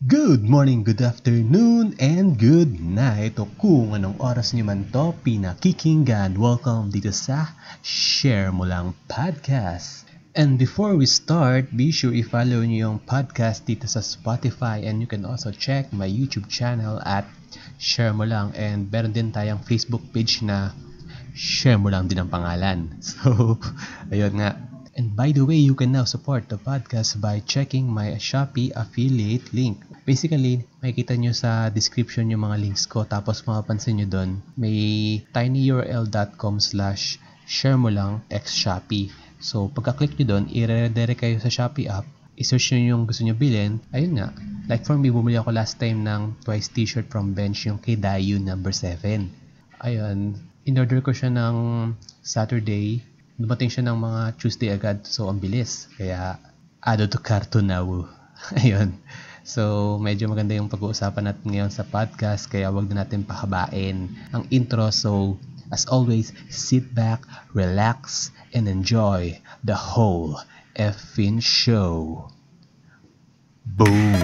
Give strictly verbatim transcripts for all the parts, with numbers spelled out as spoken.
Good morning, good afternoon, and good night o kung anong oras nyo man to pinakikinggan. Welcome dito sa Share Mo Lang Podcast. And before we start, be sure i-follow nyo yung podcast dito sa Spotify and you can also check my YouTube channel at Share Mo Lang, and meron din tayong Facebook page na Share Mo Lang din ang pangalan. So, ayun nga. And by the way, you can now support the podcast by checking my Shopee affiliate link. Basically, makikita nyo sa description yung mga links ko, tapos mapapansin nyo doon, may tinyurl.com slash share mo lang x Shopee. So, pagka-click nyo doon, i-redirect kayo sa Shopee app, i-search nyo yung gusto nyo bilhin. Ayun nga, like for me, bumili ako last time ng Twice t-shirt from Bench, yung kay Dayu number seven. Ayun, in-order ko siya ng Saturday, dumating siya ng mga Tuesday agad, so ang bilis. Kaya, ado to carto now. Ayun. So, medyo maganda yung pag-uusapan natin ngayon sa podcast, kaya wag na natin pahabain ang intro. So, as always, sit back, relax, and enjoy the whole effing show. Boom!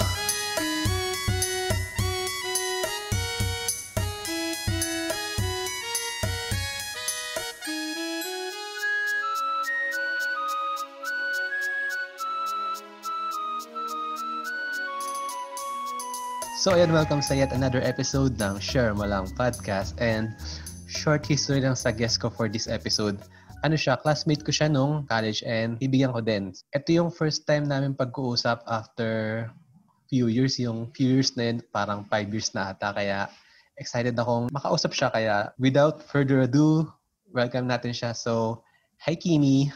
So ayan, welcome sa yet another episode ng Share Mo Lang Podcast, and short history lang sa guest ko for this episode. Ano siya, classmate ko siya nung college and ibigan ko din. Ito yung first time namin pag-uusap after few years. Yung few years na yun, parang five years na ata, kaya excited akong makausap siya. Kaya without further ado, welcome natin siya. So, hi Kimi!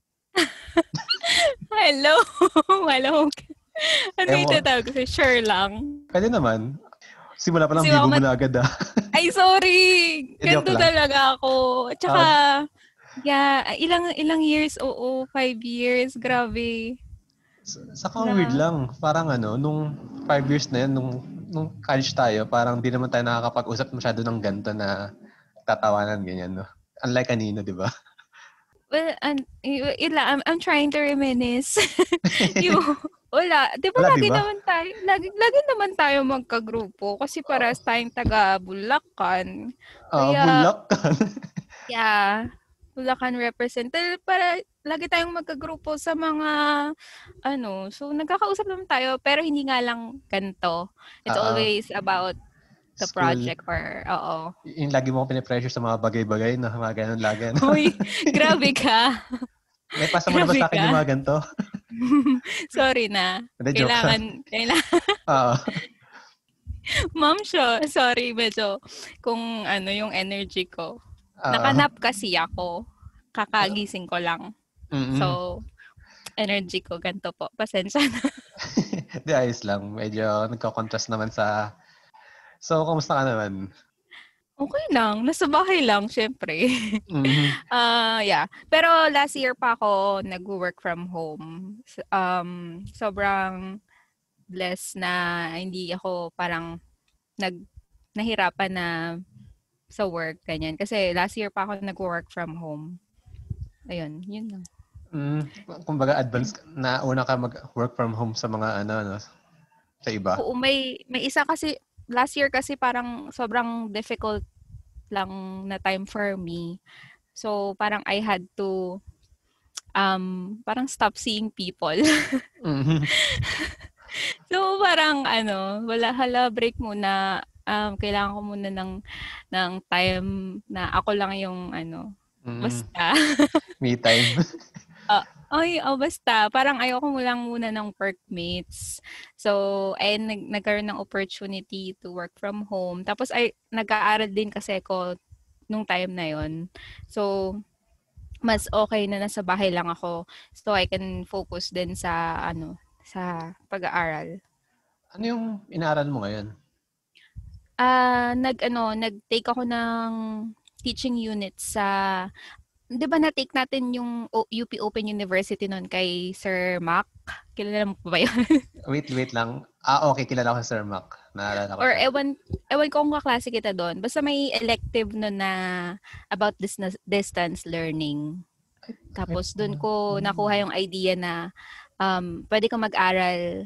Hello! Hello! Ano Ewan. yung tatawag ko? Sure lang. Pwede naman. Simula pa lang, Kasi bibo ako mo mat- na agad ah. Ay, sorry! Eh, joke Ganto lang. talaga ako. Tsaka, yeah, ilang ilang years, oo, five years, grabe. Saka ang Na- weird lang. Parang ano, nung five years na yun, nung, nung college tayo, parang di naman tayo nakakapag-usap masyado ng ganito na tatawanan, ganyan, no? Unlike kanino, di ba? Well, an, y- ila, I'm, I'm trying to reminisce. yung, wala. Di ba Wala, lagi di ba? naman tayo, lagi, lagi naman tayo magkagrupo kasi parehas tayong taga Bulacan. Ah, Kaya, Bulacan. yeah, Bulacan represent. Tal- Para lagi tayong magkagrupo sa mga ano, so nagkakausap naman tayo pero hindi nga lang ganito. It's Ah, always about the school. project or oo. Yung lagi mo ko pinipressure sa mga bagay-bagay na mga ganun lagi. No? Hoy, grabe ka. May pasa mo na ba Grabe sa akin ka. yung mga ganito? Sorry na. Hindi, joke Kailangan, kailangan. Ah, Ma'am, sure. Sorry, medyo kung ano yung energy ko. ah, Nakanap kasi ako. Kakagising ko lang. mm-mm. So, energy ko ganito po. Pasensya na. Di, ayos lang. Medyo nagko-contrast naman sa... So, kamusta ka naman? Okay lang. Nasa bahay lang, syempre. Mhm. Ah, yeah. Pero last year pa ako nag-work from home. S- Um, sobrang blessed na hindi ako parang nag nahirapan na sa work, ganyan. Kasi last year pa ako nag-work from home. Ayun, yun lang. Mm, kumbaga advanced na una ka mag-work from home sa mga ano, ano sa iba. Oo, may, may isa kasi, last year kasi parang sobrang difficult lang na time for me. So, parang I had to um, parang stop seeing people. Mhm. So, parang ano, wala, hala, break muna. Um, kailangan ko muna ng, ng time na ako lang yung ano, Mm, basta. me time. Ah, ay, oh, basta. Parang ayoko mo lang muna ng workmates. So, ay nag nagkaroon ng opportunity to work from home. Tapos ay nag-aaral din kasi ako nung time na yon. So, mas okay na nasa bahay lang ako. So, I can focus din sa ano, sa pag-aaral. Ano yung inaaral mo ngayon? Ah, nag-ano, nag-take ako ng teaching unit sa 'di ba na-take natin yung O- U P Open University noon kay Sir Mac? Kilala mo pa ba yun? Wait, wait lang. Ah, okay. Kilala ko si Sir Mac. Naalala ko Or siya. ewan, ewan ko kung kaklase kita doon. Basta may elective no na about dis- distance learning. Tapos doon ko nakuha yung idea na um, pwede kang mag-aral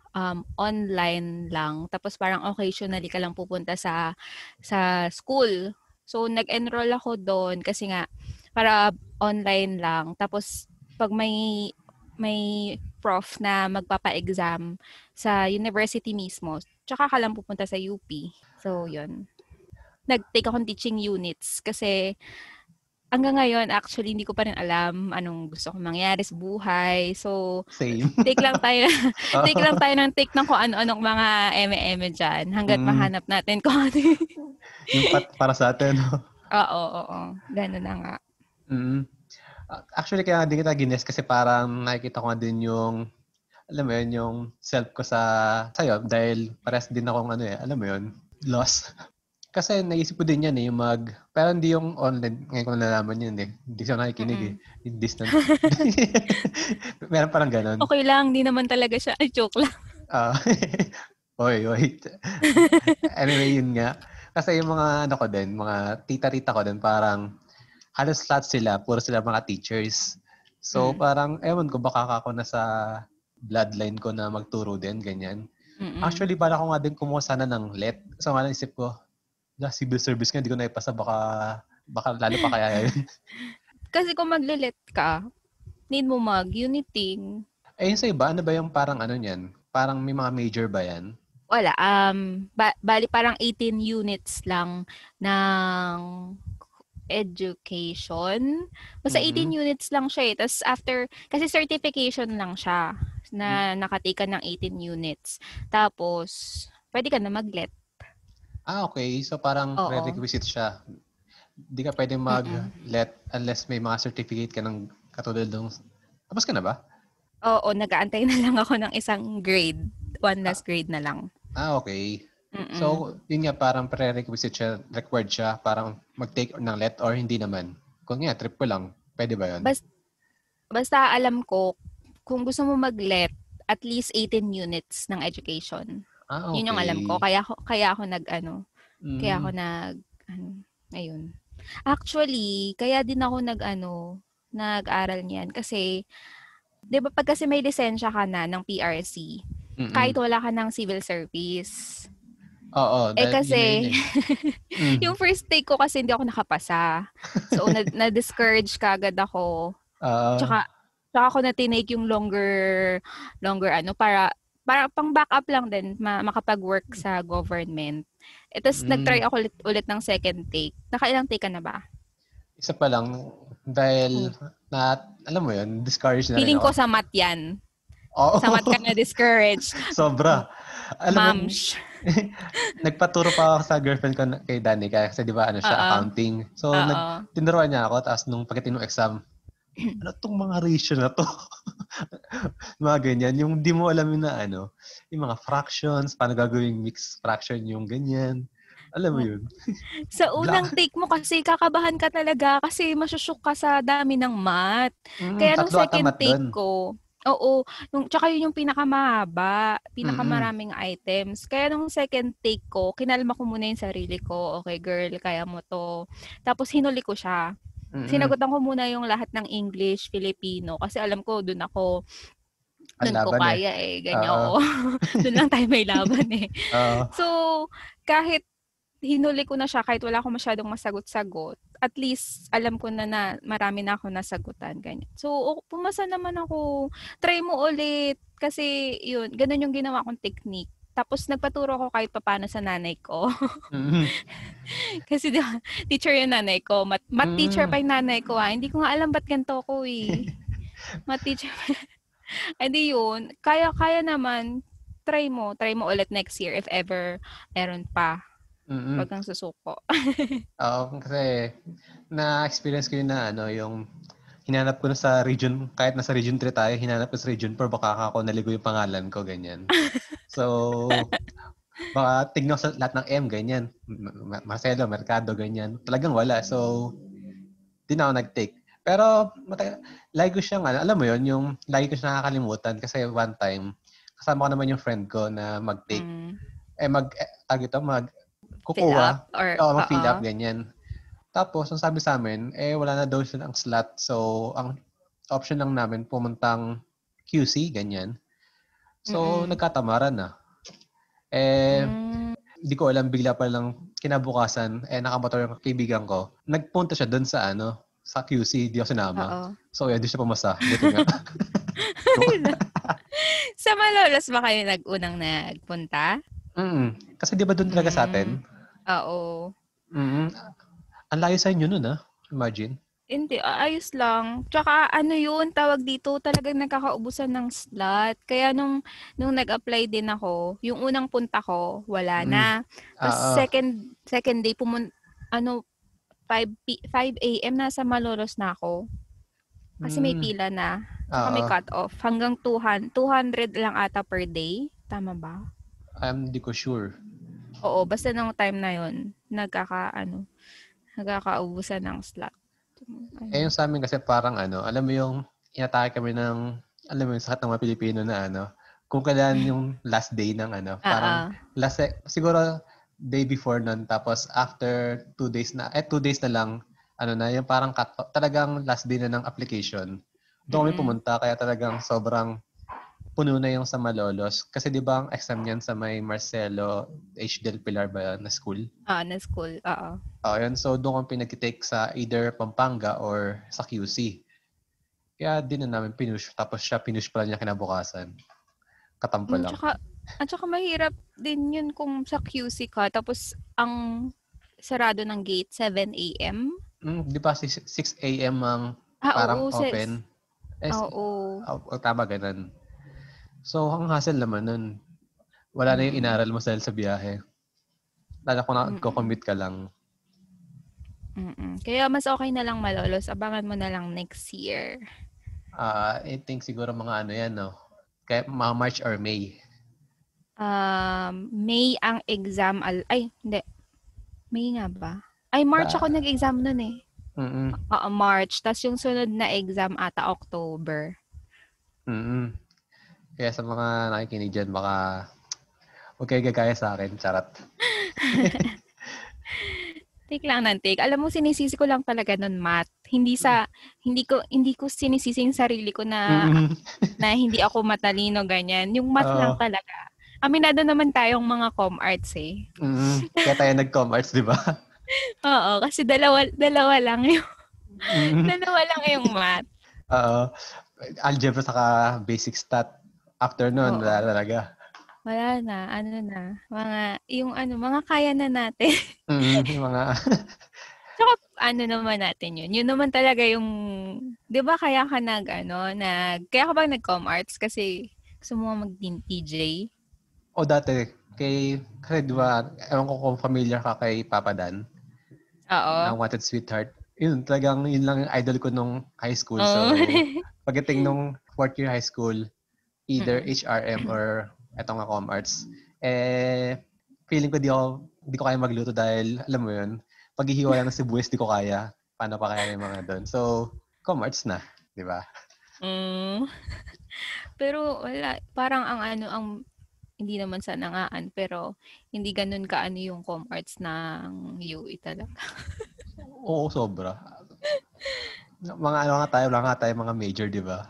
um, online lang. Tapos parang occasionally ka lang pupunta sa sa school. So, nag-enroll ako doon kasi nga para online lang. Tapos pag may may prof na magpapa-exam sa university mismo, tsaka ka lang pupunta sa U P. So, yun. Nag-take akong teaching units kasi hanggang ngayon actually hindi ko pa rin alam anong gusto kong mangyari sa buhay. So, Same. take lang tayo take lang Oo. tayo ng take ng kung ano-anong mga eme-eme diyan hangga't Mm, mahanap natin kung ano yung yung pat para sa atin, no? oo, oo. Gano'n na nga. Mm. A- Actually, kaya din kita gines kasi parang nakikita ko nga din yung, alam mo yun, yung self ko sa sa'yo dahil pares din akong ano eh, alam mo yun, lost. Kasi naisip ko din yan eh, yung mag, pero hindi yung online, ngayon ko nalalaman yun eh. Hindi ko nakikinig eh. Mm. Yung distant. Meron parang ganon. Okey lang, 'di naman talaga siya ay joke lang. Ah, oy, oy. Anyway, yun nga. Kasi yung mga ano ko din, mga tita-tita ko din, parang halos lahat sila, puro sila mga teachers. So Hmm, parang, ewan ko, baka ako na sa bloodline ko na magturo din, ganyan. mm. Actually, bala ko nga din kumuha sana ng L E T. So nga isip ko, na civil service nga, hindi ko naipasa, baka, baka lalo pa kaya yun. Kasi kung magle-let ka, need mo mag-uniting. Eh, yun sa iba, ano ba yung parang ano niyan? Parang may mga major ba yan? Wala, um, ba bale parang eighteen units lang ng education. Basta eighteen Mhm. units lang siya eh. Tas after, kasi certification lang siya Mm. na nakatake ka ng eighteen units. Tapos, pwede ka na mag-let. Ah, okay. So parang Oo. prerequisite siya. Hindi ka pwedeng Mm. mag-let unless may mga certificate ka ng katulad ng... Tapos ka na ba? Oo, nag-aantay na lang ako ng isang grade. One Ah, last grade na lang. ah okay. Mm. So, yun nga, parang prerequisite siya, required siya, parang mag-take ng let or hindi naman. Kung nga, trip ko lang, pwede ba yun? Bas basta alam ko, kung gusto mo mag-let, at least eighteen units ng education. Ah, Yun yung alam ko. okay. Kaya ako, kaya ako nag-ano, kaya ako Mm. nag, ano, ayun. Actually, kaya din ako nag-ano, nag-aral niyan. Kasi, di ba pag kasi may lisensya ka na ng P R C, kahit Mm. wala ka ng civil service. Oo, Eh dahil yun na yun kasi, eh. Mm. yung first take ko kasi hindi ako nakapasa. So, na, na-discourage kagad ako. Ah, Tsaka, tsaka ako na tinake yung longer, longer ano, para, para pang backup lang din, ma, makapag-work sa government. E, tapos nag-try mm. ako ulit, ulit ng second take. Nakailang take ka na ba? Isa pa lang, dahil Oh. na, alam mo yun, discouraged na rin Feeling ako. ko sa math yan. Oo, Sa math ka na discouraged. sobra. Alam mo, Mams. nagpaturo pa ako sa girlfriend ko na- kay Danny kasi di ba ano siya, Oo. accounting. So, nag, Oo. tinuruan niya ako, tapos nung pagdating ng exam, ano tong mga ratio na to? Mga ganyan. Yung di mo alam yun na ano, yung mga fractions, paano gagawing mixed fraction yung ganyan. Alam mo yun? Sa unang Black. take mo kasi kakabahan ka talaga kasi masushock ka sa dami ng math. Mm, Kaya nung tatlo ata second mat take doon. ko, oo, yung, tsaka yun yung pinakamahaba, Mm-mm. pinakamaraming items. Kaya nung second take ko, kinalma ko muna yung sarili ko. Okay, girl, kaya mo to. Tapos hinuli ko siya. Mm-mm. Sinagutan ko muna yung lahat ng English, Filipino, kasi alam ko doon ako, Ang doon ko laban eh. kaya eh, ganyan, Oo. oo. Doon lang tayo may laban eh. Oo. So, kahit hinuli ko na siya kahit wala akong masyadong masagot-sagot, at least alam ko na na marami na ako nasagutan, ganyan. So, o pumasa naman ako. Try mo ulit kasi yun, gano'n yung ginawa kong technique. Tapos nagpaturo ako kahit papaano sa nanay ko. Mm-mm. Kasi 'di ba, teacher yung nanay ko, math math teacher Mm. pa yung nanay ko, ah. Hindi ko nga alam ba't ganito ako, eh. Math teacher eh, di yun, kaya kaya naman. Try mo, try mo ulit next year if ever meron pa. Mm. 'Wag kang susuko. Oo, kasi na-experience ko yun na ano, yung hinanap ko na sa region, kahit nasa region three tayo, hinanap ko sa region four, baka ako naligo yung pangalan ko, ganyan. So, baka tignan ko sa lahat ng M, ganyan. Ma- Marcelo, Mercado, ganyan. Talagang wala. So, di na ako nag-take. Pero, mata- lagi ko siyang, ano, alam mo yun, yung lagi ko siyang nakakalimutan kasi one time, kasama ko naman yung friend ko na mag-take. Hmm, Eh, mag, eh, tag ito, mag, fill kukuha, up or o mag-fill up, oo. ganyan. Tapos, ang sabi sa amin, eh, wala na daw silang slot. So, ang option lang namin, pumuntang Q C, ganyan. So, Mm-mm. nagkatamaran na. Eh, Mm. di ko alam, bigla pa lang kinabukasan, eh, nakamotor yung kaibigan ko. Nagpunta siya doon sa ano, sa Q C, di ako sinama. Oo. So, yun, di siya pumasa. Buti nga. Sa Malolos ba kayo nag-unang nagpunta? Mm. Kasi di ba doon talaga sa Mm. atin? Oo. Mm. Ang layo sa inyo nun, ah. Imagine. Hindi, ayos lang. Tsaka ano yun, tawag dito, talagang nagkakaubusan ng slot. Kaya nung, nung nag-apply din ako, yung unang punta ko, wala Mm. na. Tapos Ah, ah. second, second day, pumun ano, five a.m. nasa Malolos na ako. Kasi may Mm. pila na. Tsaka Ah, may ah. cut-off. Hanggang two hundred lang ata per day. Tama ba? I'm di ko sure. Oo, basta nung time na yun, nagkaka, ano, nagkakaubusan ng slot. Eh, yung Ayun. sa amin kasi parang ano, alam mo yung inatake kami ng, alam mo yung sakit ng mga Pilipino na ano, kung kailan yung last day ng ano, parang Oo. last, siguro day before nun, tapos after two days na, eh two days na lang, ano na, yung parang cut, talagang last day na ng application. Doon kami Mm. pumunta, kaya talagang sobrang puno na yung sa Malolos. Kasi di ba ang exam niyan sa may Marcelo H. Del Pilar ba yun, na school? Ah, na school. Oo. Oh, yun. So, doon kong pinag-take sa either Pampanga or sa Q C. Kaya din na namin pinush. Tapos siya, pinush pala niya kinabukasan. Katampo Mm, lang. tsaka, at saka mahirap din yun kung sa Q C ka, tapos ang sarado ng gate, seven a.m. Hmm, di ba six a.m. ang Ah, parang oo, sis. open? Eh, Oo. oh, tama, ganun. So, ang hassle naman nun. Wala na yung Mm. inaral mo dahil sa biyahe. Lalo kung Mm. nagko-commute ka lang. Mm. Kaya mas okay na lang Malolos. Abangan mo na lang next year. Ah, I think siguro mga ano yan, no? Kaya mga March or May. Um, May ang exam. Al- Ay, hindi. May nga ba? Ay, March ako Ba, nag-exam nun eh. mm Oo, March. Tapos yung sunod na exam ata October. mm Kaya sa mga nakikinig dyan, baka huwag kayo gagaya sa akin. Charot. Take lang ng take. Alam mo, sinisisi ko lang talaga nun math. Hindi sa, hindi ko, hindi ko sinisisi yung sarili ko na, Mm. na hindi ako matalino, ganyan. Yung math lang Oo. talaga. Aminado naman tayong mga com arts eh. Mm. Kaya tayo nag-com arts, di ba? Oo, kasi dalawa, dalawa lang yung, Mm. dalawa lang yung math. Oo. Algebra saka basic stat. After nun, Oo. wala talaga. Wala na, ano na, mga, yung ano, mga kaya na natin. Mm. Yung mga... Tsaka, ano naman natin yun. Yun naman talaga yung, di ba kaya ka nag, ano, nag, kaya ka bang nag-com arts kasi gusto mo mag-T J? o dati, kay... Kasi di ba, ewan ko kung familiar ka kay Papa Dan, Oo. ng Wanted Sweetheart. Yun, talagang yun lang yung idol ko nung high school. Oo. So, pagdating nung fourth year high school, either Mm. H R M or eto nga com arts, eh, feeling ko di ako, di ko kaya magluto dahil, alam mo yun, paghihiwa lang ng sibuyas, di ko kaya. Paano pa kaya yung mga doon? So, com arts na, di ba? Mm. Pero wala, parang ang ano, ang hindi naman sa nangaan, pero hindi ganun kaano yung com arts ng U E talaga. Oo, sobra. Mga ano nga tayo, lang nga tayo mga major, di ba?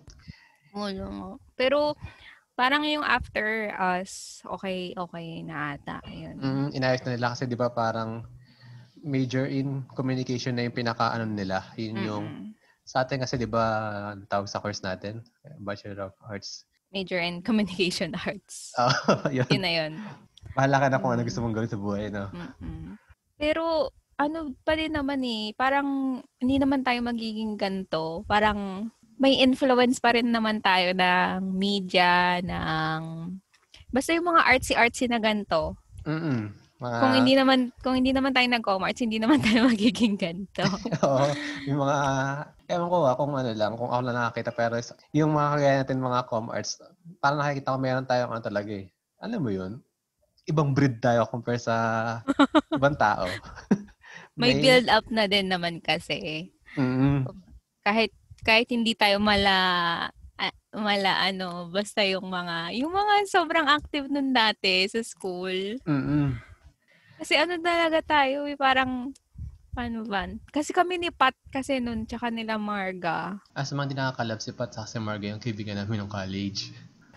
Oo. Pero parang yung after us, okay, okay na ata. Ayun. Mm, inayos na nila kasi di ba parang major in communication na yung pinaka-ano nila. Yun yung, Mm-mm. sa atin kasi di ba, ang tawag sa course natin, Bachelor of Arts. Major in Communication Arts. Oh, yun. Yun na yun. Bahala ka na kung ano Mm. gusto mong gawin sa buhay, no? Mm-mm. Pero ano pa din naman eh, parang hindi naman tayo magiging ganto. Parang may influence pa rin naman tayo ng media, ng basta yung mga artsy-artsy na ganto. Mm. Mga, Kung hindi naman kung hindi naman tayo nag-com-arts, hindi naman tayo magiging ganto. oo, yung mga, ewan ko ah, kung ano lang, kung ako lang nakakita, pero yung mga kagaya natin mga com arts, parang nakikita ko meron tayong ano talaga eh. Alam mo yun? Ibang breed tayo compare sa ibang tao. May May, build up na din naman kasi. mm, Kahit kahit hindi tayo mala ah, mala ano, basta yung mga yung mga sobrang active nun dati sa school. mm, Kasi ano talaga tayo, eh, parang paano ba? Kasi kami ni Pat kasi nun, tsaka nila Marga. as mga di nakakalab si Pat sa si Marga yung kaibigan namin ng college.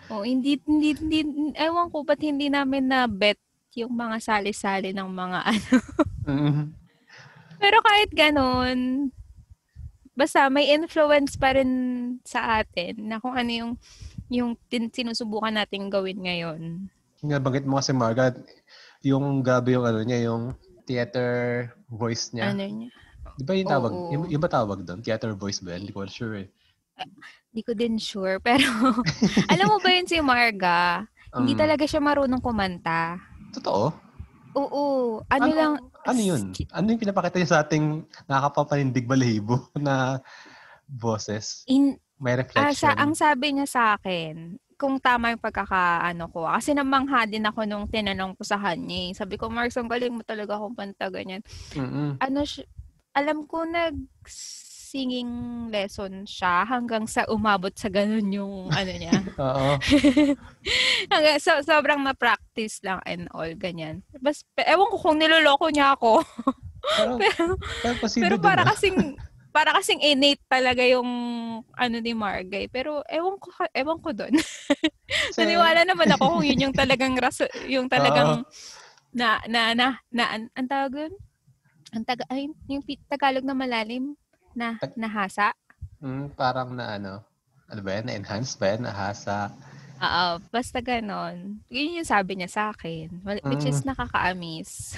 Oh, hindi, hindi, hindi, ewan ko ba't hindi namin na bet yung mga sali-sali ng mga ano. Mm. Pero kahit ganun, basta may influence pa rin sa atin na kung ano yung yung tin- sinusubukan nating gawin ngayon. Nabanggit mo kasi Margaret, yung grabe yung ano niya, yung theater voice niya. Ano niya? Di ba yung tawag? Yung, Oo. yung ba tawag doon? Theater voice ba? Hindi ko sure eh. Di ko din sure. Pero, alam mo ba yun si Marga? Hindi Um, talaga siya marunong kumanta. Totoo? Oo. Ano Ano, lang, ano yun? s- Ano yung pinapakita niya sa ating nakakapapanindig balahibo na boses? in, May ah, sa, ang reflection. sabi niya sa akin, kung tama yung pagkakaano ko. Kasi namangha din ako nung tinanong ko sa kanya. eh. Sabi ko, Marks, ang galing mo talaga kumanta ganyan. Mm-mm. Ano siya, alam ko nag-singing lesson siya hanggang sa umabot sa ganun yung ano niya. Oo. Hanggang so, sobrang na-practice lang and all, ganyan. Bas, pe- ewan ko kung niloloko niya ako. Pero, pero, pero pero posible din para ah. kasing, para kasing innate talaga yung ano ni Margay. Pero ewan ko, ka- ewan ko doon. Kasi, Naniwala naman ako kung yun yung talagang raso, yung oo. talagang na, na, na, na, an, ang tawag dun? Ang taga, ay, yung pi- Tagalog na malalim na Tag- nahasa. mm, parang na ano, ano ba yan? Na-enhance ba yan? Nahasa. Oo, basta ganon. Yun yung sabi niya sa akin. Well, which Mm. is nakaka-amaze.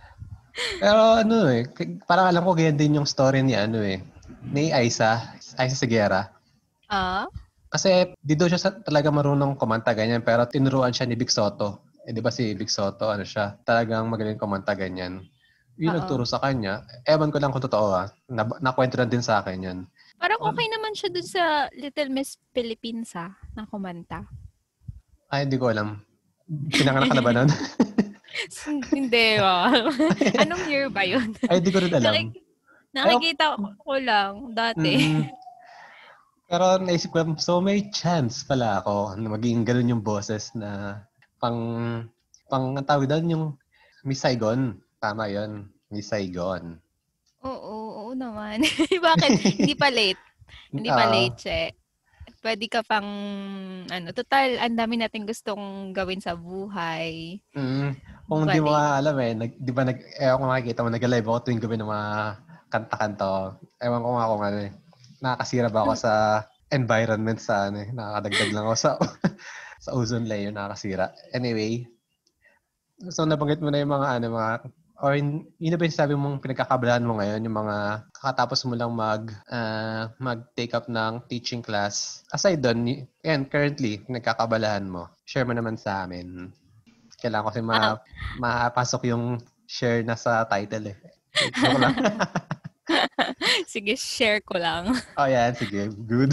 Pero ano eh, k- parang alam ko ganyan din yung story ni ano eh, ni Aiza, Aiza Seguera. Ah? Kasi di daw siya sa, talaga marunong kumanta ganyan, pero tinuruan siya ni Vic Soto. Eh di ba si Vic Soto, ano siya, talagang magaling kumanta ganyan. Yun Oo. nagturo sa kanya. Ewan ko lang kung totoo ah. Na, nakwento lang din sa akin yun. Parang okay naman siya dun sa Little Miss Philippines ah, na kumanta. Ay, hindi ko alam. Pinanganak ka na ba nun? Hindi ba? Anong year ba yun? Ay, hindi ko rin alam. Nakik- Ay, nakikita ko ko lang dati. mm, pero naisip ko, so may chance pala ako na maging ganun yung boses na pang, pang, ang tawag doon yung Miss Saigon. Tama yon, Miss Saigon. Oo, oo naman. Bakit? Hindi pa late. Hindi pa Oo. late, che. Pwede ka pang, ano, total, ang dami natin gustong gawin sa buhay. Mm, Hindi kung pa di mo late. nga alam eh, nag, di ba nag, eh, kung makikita mo, nag-live ako tuwing gabi ng mga kanta-kanta ko. Ewan ko nga kung ano eh, nakakasira ba ako sa environment sa ano eh, nakakadagdag lang ako sa sa ozone layer, nakakasira. Anyway, so nabanggit mo na yung mga ano, mga, or yun yun na ba yung sabi mong pinagkakabalahan mo ngayon, yung mga kakatapos mo lang mag, ah, mag-take up ng teaching class. Aside doon, y- yan, currently, nagkakabalahan mo. Share mo naman sa amin. Kailangan ko kasi Ah, ma mapasok yung share na sa title eh. Joke lang. sige, share ko lang. Oh, yan. Sige. Good.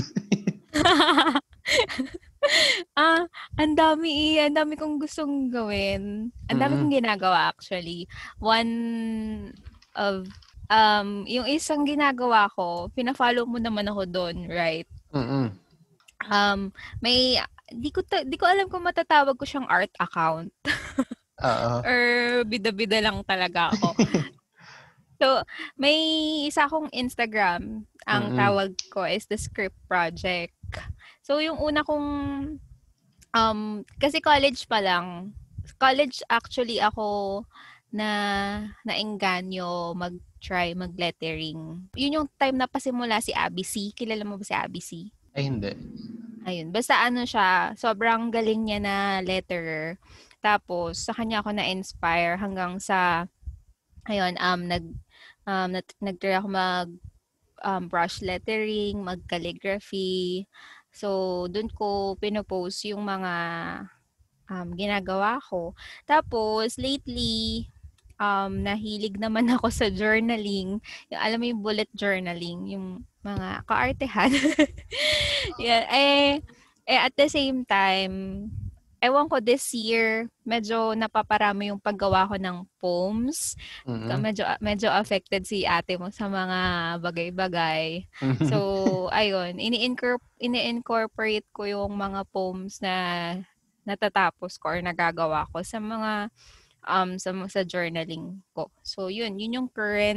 Ah, ang dami eh. Ang dami kong gustong gawin. Ang dami Mm-mm. kong ginagawa actually. One of, um, yung isang ginagawa ko, pina-follow mo naman ako doon, right? Mm-mm. Um, may, di ko, ta- di ko alam kung matatawag ko siyang art account Oo. or bida-bida lang talaga ako. So, may isa akong Instagram. Ang Mm-mm. tawag ko is The Script Project. So, yung una kong, um, kasi college pa lang. College actually ako na naengganyo mag-try mag-lettering. Yun yung time na pasimula si Abby C. Kilala mo ba si Abby C? Ay, hindi. Ayun. Basta ano siya, sobrang galing niya na letterer. Tapos, sa kanya ako na-inspire hanggang sa, ayun, um, nag, um, nag- nag-try ako mag um, brush lettering, mag-calligraphy. So, dun ko pinopost yung mga um, ginagawa ko. Tapos, lately, um, nahilig naman ako sa journaling. Yung, alam mo yung bullet journaling, yung mga kaartehan. Yeah, eh, eh, at the same time, ewan ko this year, medyo napaparami yung paggawa ko ng poems. Ka- Mm-mm. Medyo, medyo affected si ate mo sa mga bagay-bagay. So, ayun, ini-incorp- ini-incorporate ko yung mga poems na natatapos ko or nagagawa ko sa mga um sa sa journaling ko. So, yun, yun yung current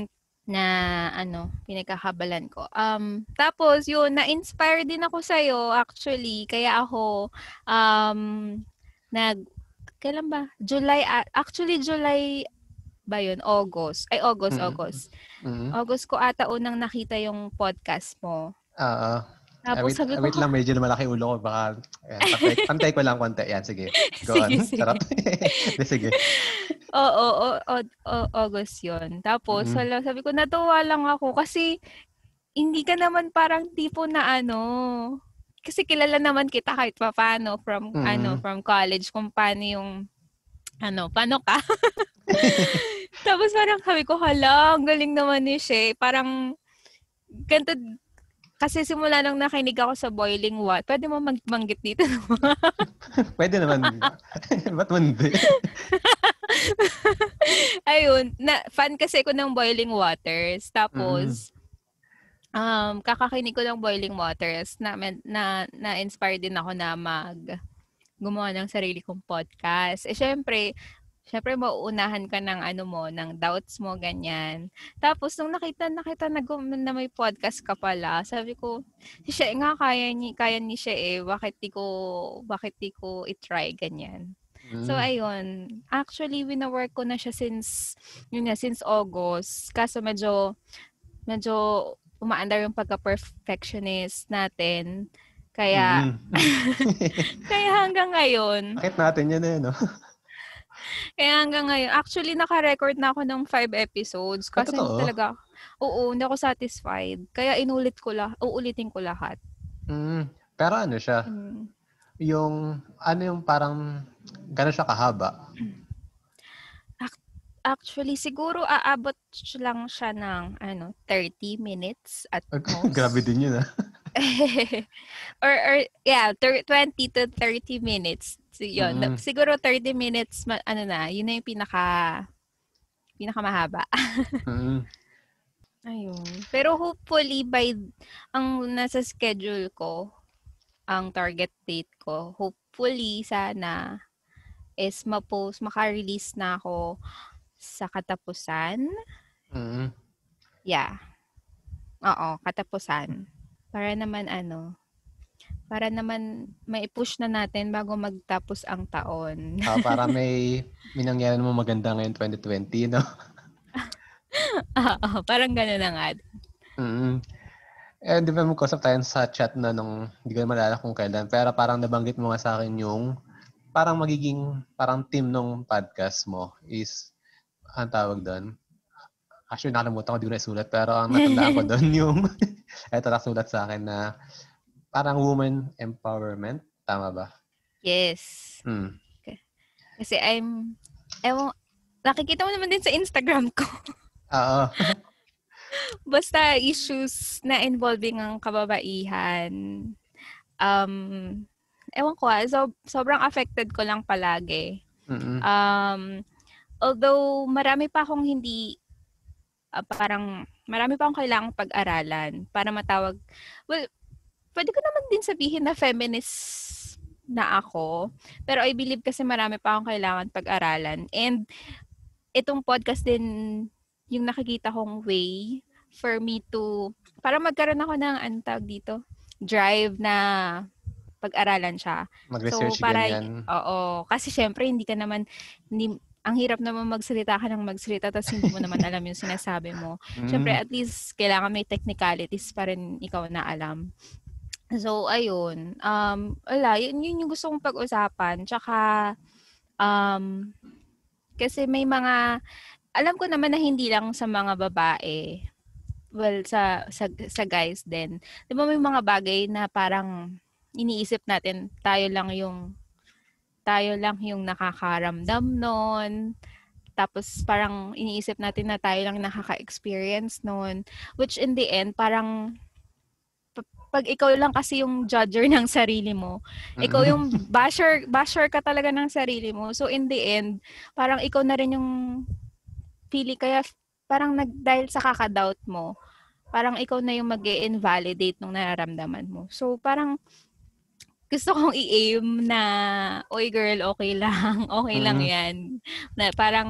na ano, pinagkakabalan ko. Um, tapos yun, na-inspire din ako sa'yo actually. Kaya ako, um, nag, kailan ba? July, a- actually July ba yun? August. Ay, August, Mm. August. Mm. August ko ata unang nakita yung podcast mo. Oo. Ah, Tapos wait, sabi ah, ko, wait lang, medyo malaki ulo ko. Baka, ayan, pantay, pantay ko lang konti. Yan, sige. Go sige, on. sige. Sarap. Di, sige. Oo, oo, o- o- August yun. Tapos, Mm. hala, sabi ko, natuwa lang ako kasi hindi ka naman parang tipo na ano, kasi kilala naman kita kahit pa paano from, ano, Mm. from college kung paano yung, ano, paano ka. Tapos parang sabi ko, hala, ang galing naman ni Shay. Parang, ganito, kasi simula nang nakinig ako sa Boiling What, pwede mo magbanggit dito. Pwede naman. Ba't hindi? Ayun, na, fan kasi ko ng Boiling Waters. Mm. Tapos, um, kakakinig ko ng Boiling Waters na, na, na-inspire din ako na mag gumawa ng sarili kong podcast. Eh, syempre, syempre mauunahan ka ng ano mo, ng doubts mo, ganyan. Tapos, nung nakita, nakita na, na may podcast ka pala, sabi ko, si siya nga, kaya ni, kaya ni siya eh, bakit di ko, bakit di ko itry, ganyan. So, Mm. ayun. Actually, wina-work ko na siya since, yun nga, since August. Kaso medyo, medyo umaandar yung pagka-perfectionist natin. Kaya, Mm. kaya hanggang ngayon, Bakit natin yan eh, no? kaya hanggang ngayon, actually, naka-record na ako ng five episodes. Ah, Kasi hindi totoo? talaga, oo, hindi ako satisfied. Kaya inulit ko lah, uulitin ko lahat. Mm. Pero ano siya? Mm. Yung, ano yung parang, gano'n siya kahaba? Actually, siguro aabot lang siya ng ano, thirty minutes at most. Grabe din yun, ah. or, or, yeah, twenty to thirty minutes. So, yun. Mm. Siguro thirty minutes, ano na, yun na yung pinaka, pinaka mahaba. Mm. Ayun. Pero hopefully, by, ang nasa schedule ko, ang target date ko, hopefully, sana, is ma-post, maka-release na ako sa katapusan. Mm. Yeah. Oo, katapusan. Para naman ano, para naman mai-push na natin bago magtapos ang taon. Ah, para may may nangyari naman maganda ngayon twenty twenty, no? Oo, parang gano'n na nga. Mm. Eh, di ba mag-usap tayo sa chat na nung, hindi ko na malala kung kailan, pero parang nabanggit mo nga sa akin yung parang magiging parang team nung podcast mo is, ang tawag doon? Actually, nakalimutan ko, di ko na isulat, pero ang natandaan ko doon yung, eto nakasulat sa akin na parang woman empowerment. Tama ba? Yes. Hmm. Okay. Kasi I'm, ewan, nakikita mo naman din sa Instagram ko. Oo. Basta issues na involving ang kababaihan. Um, ewan ko ah, so, sobrang affected ko lang palagi. Mm-mm. Um, although marami pa akong hindi, uh, parang marami pa akong kailangang pag-aralan para matawag, well, pwede ko naman din sabihin na feminist na ako. Pero I believe kasi marami pa akong kailangan pag-aralan. And itong podcast din yung nakikita kong way for me to, para magkaroon ako ng, anong tawag dito, drive na pag-aralan siya. Mag-research, so, para, ganyan. oo, kasi syempre, hindi ka naman, hindi, ang hirap naman magsalita ka ng magsalita tapos hindi mo naman alam yung sinasabi mo. Mm. Syempre, at least, kailangan may technicalities pa rin ikaw na alam. So, ayun. Um, wala, yun, yun yung gusto kong pag-usapan. Tsaka, um, kasi may mga, alam ko naman na hindi lang sa mga babae, well, sa, sa, sa guys din. Di ba may mga bagay na parang iniisip natin, tayo lang yung, tayo lang yung nakakaramdam nun. Tapos parang iniisip natin na tayo lang nakaka-experience nun. Which in the end, parang pag ikaw lang kasi yung judger ng sarili mo, mm-hmm. ikaw yung basher, basher ka talaga ng sarili mo. So in the end, parang ikaw na rin yung pili. Kaya parang nag, dahil sa kakadoubt mo, parang ikaw na yung mag-invalidate nung nararamdaman mo. So parang gusto kong i-aim na, oy girl, okay lang. Okay lang yan. Na parang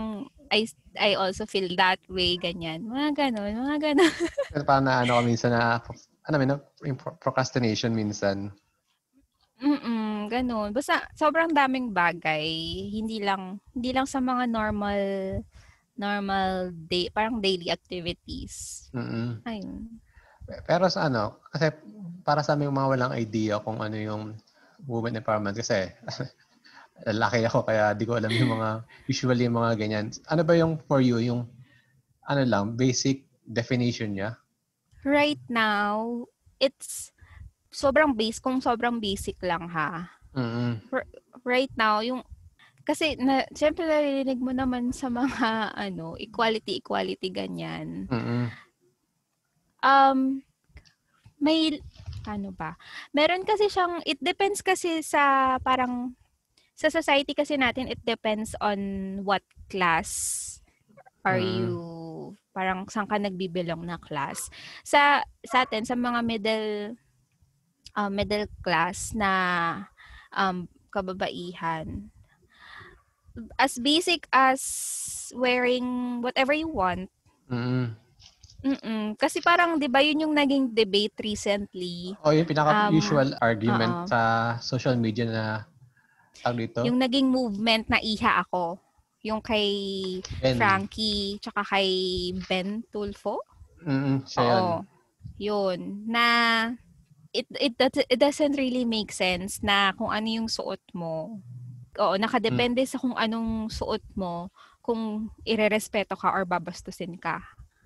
I I also feel that way, ganyan. Mga ganon, mga ganon. Parang na ano ko minsan na, ano may no, procrastination minsan. Mm, ganon. Basta sobrang daming bagay. Hindi lang hindi lang sa mga normal normal day, parang daily activities. Mm. Ayun. Pero sa ano, kasi para sa aming mga walang idea kung ano yung women empowerment kasi lalaki ako kaya di ko alam yung mga usually yung mga ganyan. Ano ba yung for you yung ano lang basic definition niya? Right now, it's sobrang base kung sobrang basic lang ha. Mm. R- right now, yung kasi na syempre naririnig mo naman sa mga ano, equality equality ganyan. Mm. Um may ano ba? Meron kasi siyang it depends kasi sa parang sa society kasi natin it depends on what class are Mm. you parang saan ka nagbibilong na class. Sa sa atin sa mga middle uh, middle class na um kababaihan, as basic as wearing whatever you want. Mm. Mm. Kasi parang 'di ba yun yung naging debate recently. O yung pinaka-usual Um, argument oo. sa social media na tawag dito? Yung naging movement na iha ako. Yung kay Ben. Frankie tsaka kay Ben Tulfo. Mm, siya yun. Oo. Yun. Na it, it, it doesn't really make sense na kung ano yung suot mo. Oo, nakadepende Mm. sa kung anong suot mo kung irerespeto ka or babastusin ka.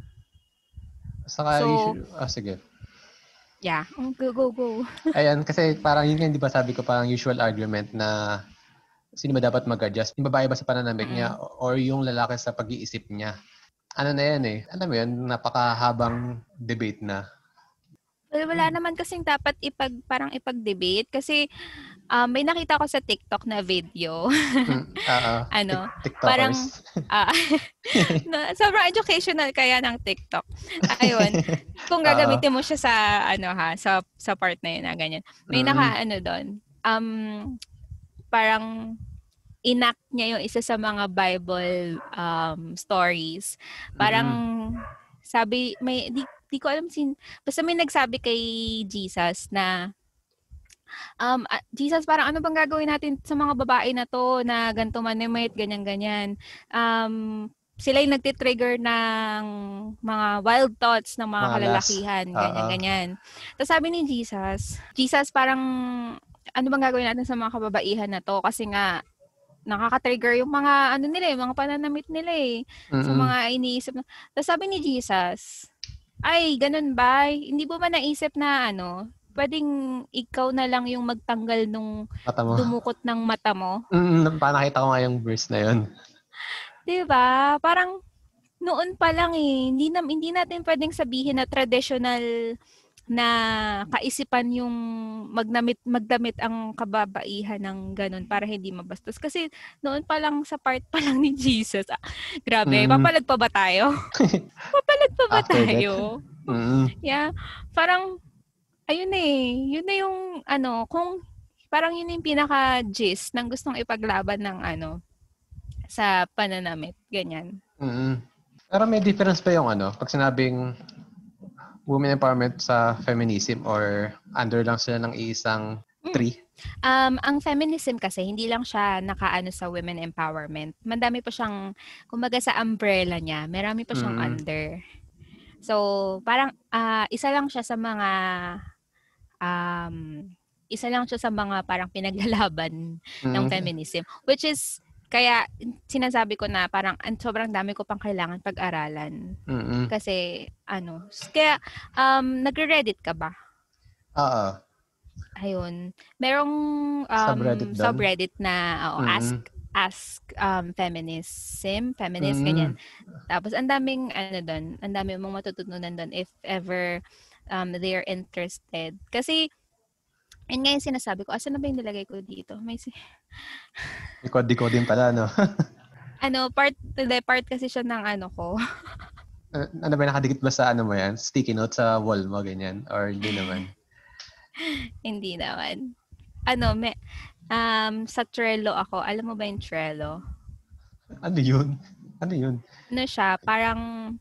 Saka So, issue, ah, sige. Yeah. Go, go, go. Ayan, kasi parang yun nga, di ba sabi ko parang usual argument na sino ba dapat mag-adjust? Yung babae ba sa pananamit Mm-mm. niya or yung lalaki sa pag-iisip niya? Ano na yan eh. Alam mo yun, napakahabang debate na. Well, wala naman kasing dapat ipag, parang ipag-debate kasi um, may nakita ko sa TikTok na video. Mm, uh, ano, TikTokers. parang uh, na, sobrang educational kaya ng TikTok. Ayun. Kung gagamitin mo siya sa ano ha, sa sa part na yun na ganyan. May mm. naka ano doon. Um parang enact niya yung isa sa mga Bible um stories. Parang mm. sabi may di, di ko alam sin basta may nagsabi kay Jesus na um uh, Jesus parang ano bang gagawin natin sa mga babae na to na ganto manimate ganyan-ganyan. Um sila yung nagtitrigger ng mga wild thoughts ng mga, mga kalalakihan, ganyan-ganyan. Tapos sabi ni Jesus, Jesus parang ano bang gagawin natin sa mga kababaihan na to kasi nga nakaka-trigger yung mga ano nila eh, mga pananamit nila eh. Mm-hmm. Sa mga iniisip na. Tapos sabi ni Jesus, ay, ganun ba? Hindi mo ba naisip na ano, pwedeng ikaw na lang yung magtanggal nung dumukot ng mata mo? Mm, parang nakita ko nga yung verse na yun. Diba? Parang noon pa lang eh, hindi, na, hindi natin pwedeng sabihin na traditional na kaisipan yung magnamit magdamit ang kababaihan ng ganun para hindi mabastos. Kasi noon pa lang sa part pa lang ni Jesus. Ah, grabe, mm. papalag pa ba tayo? papalag pa ba tayo? Mm. Yeah. Parang ayun eh, yun na yung ano, kung parang yun yung pinaka-gist ng gustong ipaglaban ng ano sa pananamit, ganyan. Mm. Pero may difference pa yung ano, pag sinabing women empowerment sa feminism or under lang sila ng isang tree? Um, ang feminism kasi, hindi lang siya nakaano sa women empowerment. Madami pa siyang, kumbaga sa umbrella niya, marami pa siyang mm. under. So, parang uh, isa lang siya sa mga, um, isa lang siya sa mga parang pinaglalaban mm. ng feminism. Which is, kaya sinasabi ko na parang sobrang dami ko pang kailangan pag-aralan. Mm-hmm. Kasi ano, kaya um nagre-Reddit ka ba? Oo. Ayun. Merong um subreddit, subreddit na oh, mm-hmm. ask ask um feminism, feminist mm-hmm. ganyan. Tapos ang daming ano doon, ang daming mong matututunan doon if ever um they're interested. Kasi yun nga yung sinasabi ko. Asan na ba yung nilagay ko dito? May si... Ikod-ikod din pala, no? ano, part, today, part kasi siya ng ano ko. uh, ano ba, nakadikit ba sa ano mo yan? Sticky note sa wall mo, ganyan? Or hindi naman? Hindi naman. Ano, may, um, sa Trello ako. Alam mo ba yung Trello? Ano yun? Ano yun? Ano siya, parang,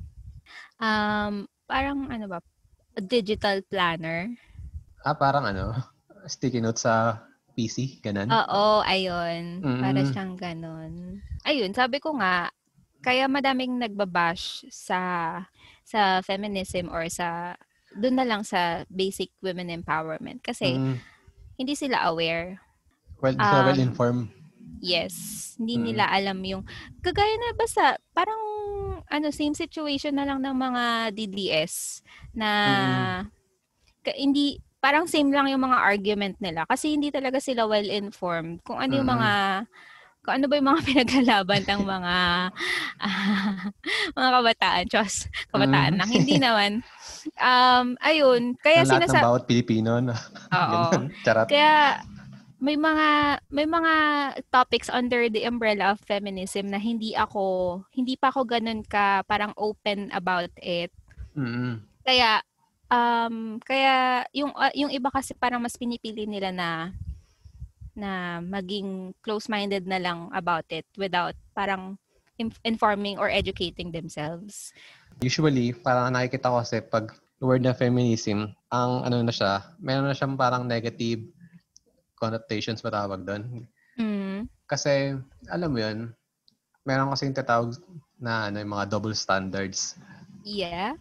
um, parang ano ba, digital planner. Ah, parang ano, sticky note sa P C, ganun? Oo, ayun. Para Mm. siyang ganun. Ayun, sabi ko nga, kaya madaming nagbabash sa sa feminism or sa doon na lang sa basic women empowerment kasi Mm. hindi sila aware. Well, di sila Um, well-informed. yes, hindi Mm. nila alam yung kagaya na basta parang ano same situation na lang ng mga D D S na Mm. ka, hindi parang same lang yung mga argument nila kasi hindi talaga sila well informed kung ano yung Mm. mga kung ano ba yung mga pinaglalaban ng mga ah, mga kabataan, Diyos, kabataan Mm. lang. Hindi naman. Um, ayun, kaya Ng lahat ng sinasa bawat Pilipino, no? Oo. Ganun. Charot. Kaya may mga may mga topics under the umbrella of feminism na hindi ako hindi pa ako ganun ka parang open about it. Mm. Kaya um kaya yung uh, yung iba kasi parang mas pinipili nila na na maging close-minded na lang about it without parang inf- informing or educating themselves. Usually, parang nakikita ko kasi pag word na feminism, ang ano na siya, meron na siyang parang negative connotations matawag doon. Mm. Kasi, alam mo yun, meron kasing tatawag na ano, yung mga double standards. Yeah.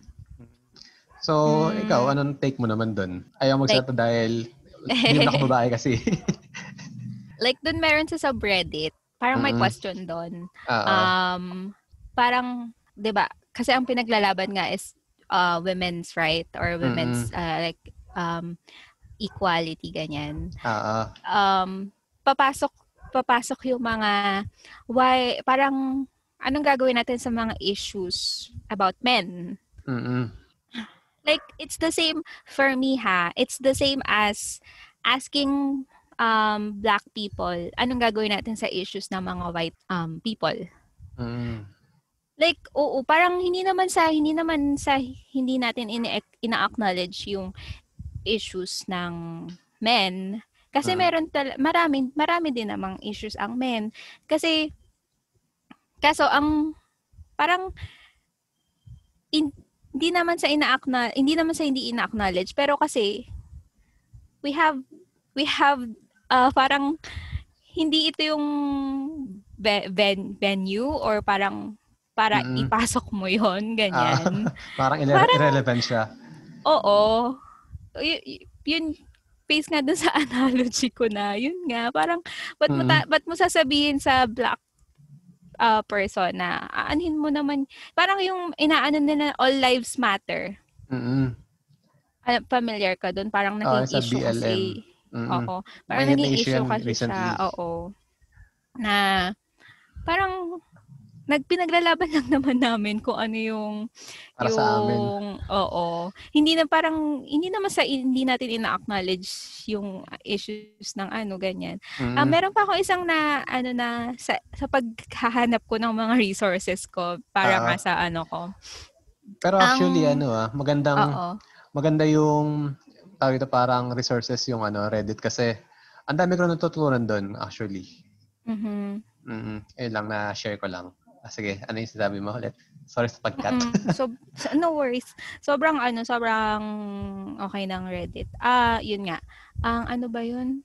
So, Mm. ikaw, anong take mo naman doon? Ayaw Like, magsalita dahil hindi mo ako babae kasi. like dun meron sa subreddit, parang may Mm-mm. question doon. Oo. Um, parang, 'di ba? Kasi ang pinaglalaban nga is uh, women's right or women's Mm-mm. uh, like um, equality ganyan. Oo. Um, papasok papasok yung mga why parang anong gagawin natin sa mga issues about men? Mm-mm. Like it's the same for me ha. It's the same as asking um black people anong gagawin natin sa issues ng mga white um people. Mm. Like oo, parang hindi naman sa hindi naman sa hindi natin ina- ina-acknowledge yung issues ng men kasi Mm. meron tal- marami marami din namang issues ang men kasi kaso ang parang in, hindi naman sa ina-acknowledge hindi naman sa hindi ina-acknowledge pero kasi we have we have uh, parang hindi ito yung ve- ven- venue or parang para Mm-mm. ipasok mo yon Ah, ganyan. parang irre- Parang irrelevant siya. oo. Y- y- yun based nga dun sa analogy ko na yun nga parang ba't mo, ta- Mm. ba't mo sasabihin sa black uh, person na aanhin mo naman parang yung inaano nila all lives matter. Mm. Ah, familiar ka dun parang Oo, naging sa issue B L M. kasi Mm. oo parang Mainit na naging issue issue yan kasi recently. siya oo na parang nagpinaglalaban lang naman namin kung ano yung Para sa amin. yung oo hindi na parang hindi naman sa hindi natin ina-acknowledge yung issues ng ano ganyan. Ah, Mm. meron pa ako isang na ano na sa, sa paghahanap ko ng mga resources ko para Oo. nga sa ano ko. Pero actually, Ang ano ah, magandang, oo. maganda yung, tawag ito parang resources yung ano, Reddit kasi ang dami ko natutunan doon actually. Mhm. Mm. Ayun lang na share ko lang. Ah, sige, ano yung sinabi mo ulit? Sorry sa pag-cut. Mm, so, so no worries. Sobrang ano, sobrang okay ng Reddit. Ah, yun nga. Ang ano ba yun?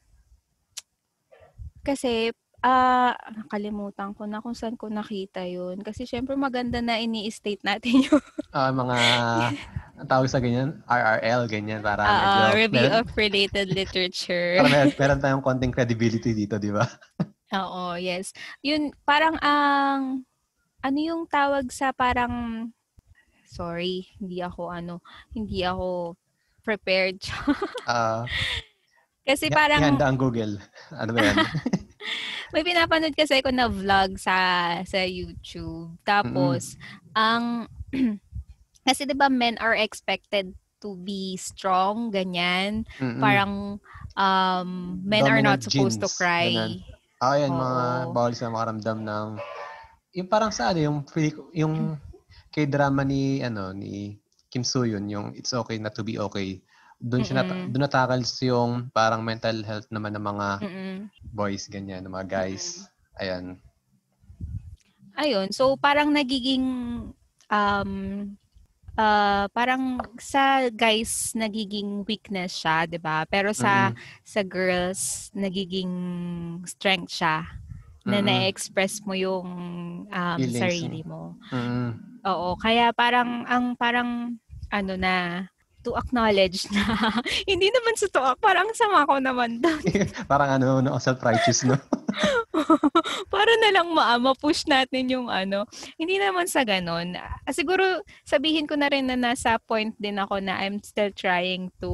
Kasi ah nakalimutan ko na kung saan ko nakita yun. Kasi syempre maganda na ini-state natin yung Ah, mga ang tawag sa ganyan, R R L ganyan para uh, medyo review meron, of related literature. para meron, meron tayong konting credibility dito, di ba? Oo, yes. Yun, parang ang, ano yung tawag sa parang, sorry, hindi ako ano, hindi ako prepared. Ah, Kasi uh, parang, ihanda ang Google. Ano ba yan? may pinapanood kasi ako na vlog sa sa YouTube. Tapos, Mm-mm. ang, kasi 'di ba men are expected to be strong, ganyan. Mm-mm. Parang, um, men are Dominant not supposed to genes, cry. ganun. Ah, yan, mga Oo. bawal sila makaramdam ng, yung parang sa ano, yung, yung K-drama ni, ano, ni Kim Soo-hyun, yung It's Okay Not to Be Okay. Doon siya, nat- Mm-mm. doon natakals yung parang mental health naman ng mga Mm-mm. boys, ganyan, ng mga guys. Mm-mm. Ayan. ayun, so parang nagiging um uh, parang sa guys nagiging weakness siya, 'di ba? Pero sa Mm. sa girls nagiging strength siya na Mm. na-express mo yung um, Feelings. sarili mo. Mm. Oo, kaya parang ang parang ano na to acknowledge na hindi naman sa to, parang sama ko naman doon. Parang ano, no, self-righteous, no? Para na lang ma- ma-push natin yung ano. Hindi naman sa ganun. Ah, siguro sabihin ko na rin na nasa point din ako na I'm still trying to